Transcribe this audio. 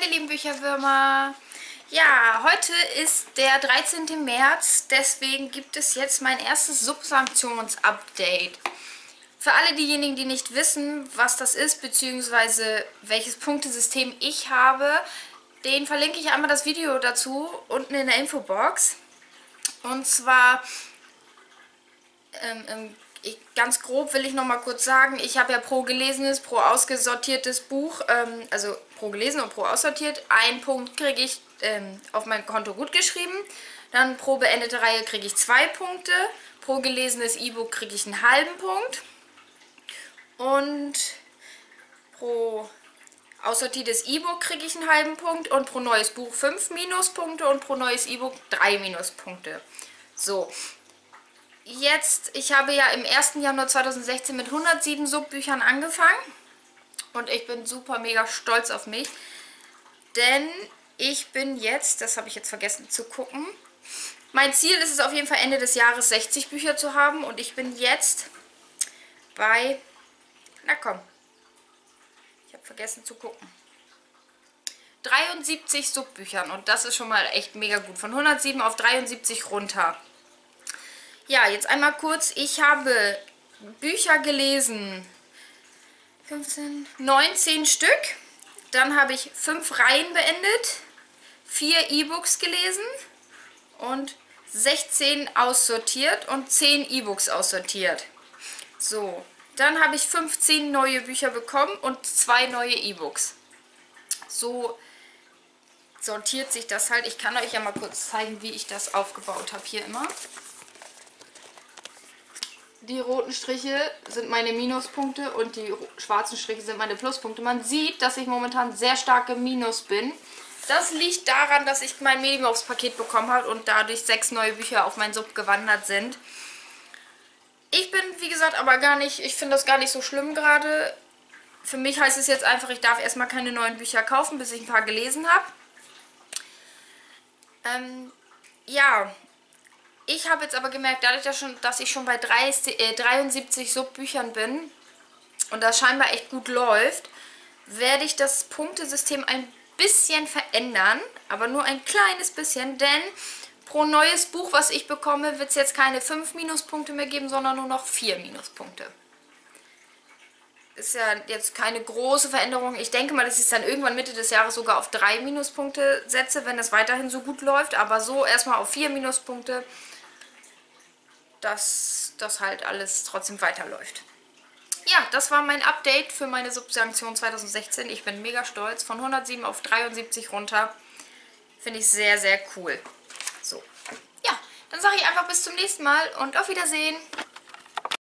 ihr lieben Bücherwürmer. Ja, heute ist der 13. März, deswegen gibt es jetzt mein erstes Subsanktions-Update. Für alle diejenigen, die nicht wissen, was das ist, beziehungsweise welches Punktesystem ich habe, den verlinke ich einmal das Video dazu unten in der Infobox. Und zwar, ganz grob will ich noch mal kurz sagen, ich habe ja pro gelesenes, pro ausgesortiertes Buch, also pro gelesen und pro aussortiert, einen Punkt kriege ich auf mein Konto gut geschrieben. Dann pro beendete Reihe kriege ich 2 Punkte, pro gelesenes E-Book kriege ich einen halben Punkt und pro aussortiertes E-Book kriege ich einen halben Punkt und pro neues Buch 5 Minuspunkte und pro neues E-Book 3 Minuspunkte. So. Jetzt, ich habe ja im 1. Januar 2016 mit 107 Subbüchern angefangen und ich bin super mega stolz auf mich, denn ich bin jetzt, das habe ich jetzt vergessen zu gucken, mein Ziel ist es auf jeden Fall Ende des Jahres 60 Bücher zu haben und ich bin jetzt bei, na komm, ich habe vergessen zu gucken, 73 Subbüchern und das ist schon mal echt mega gut, von 107 auf 73 runter. Ja, jetzt einmal kurz, ich habe Bücher gelesen, 19 Stück, dann habe ich 5 Reihen beendet, 4 E-Books gelesen und 16 aussortiert und 10 E-Books aussortiert. So, dann habe ich 15 neue Bücher bekommen und 2 neue E-Books. So sortiert sich das halt. Ich kann euch ja mal kurz zeigen, wie ich das aufgebaut habe hier immer. Die roten Striche sind meine Minuspunkte und die schwarzen Striche sind meine Pluspunkte. Man sieht, dass ich momentan sehr stark im Minus bin. Das liegt daran, dass ich mein Medienbox-Paket bekommen habe und dadurch 6 neue Bücher auf meinen Sub gewandert sind. Ich bin, wie gesagt, aber gar nicht, ich finde das gar nicht so schlimm gerade. Für mich heißt es jetzt einfach, ich darf erstmal keine neuen Bücher kaufen, bis ich ein paar gelesen habe. Ja. Ich habe jetzt aber gemerkt, dadurch, dass ich schon bei 73 Subbüchern bin und das scheinbar echt gut läuft, werde ich das Punktesystem ein bisschen verändern, aber nur ein kleines bisschen, denn pro neues Buch, was ich bekomme, wird es jetzt keine 5 Minuspunkte mehr geben, sondern nur noch 4 Minuspunkte. Ist ja jetzt keine große Veränderung. Ich denke mal, dass ich es dann irgendwann Mitte des Jahres sogar auf 3 Minuspunkte setze, wenn es weiterhin so gut läuft, aber so erstmal auf 4 Minuspunkte, dass das halt alles trotzdem weiterläuft. Ja, das war mein Update für meine Subsanktion 2016. Ich bin mega stolz. Von 107 auf 73 runter. Finde ich sehr, sehr cool. So, ja, dann sage ich einfach bis zum nächsten Mal und auf Wiedersehen.